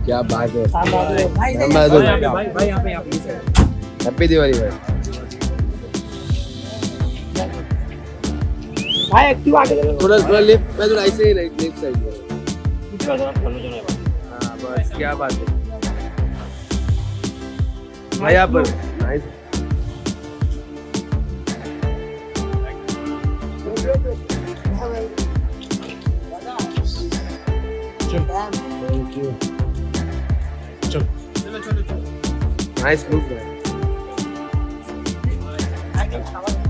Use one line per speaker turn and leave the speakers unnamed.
क्या बात है।
साम बहादुर भाई यहाँ पे
हैप्पी दिवाली भाई।
भाई एक्टिव आगे
थोड़ा लेफ्ट में, थोड़ा ऐसे ही लेफ्ट साइड में। हाँ बस क्या बात है भाई। यहाँ पर नाइस। Thank you. चलो नाइस लुक है।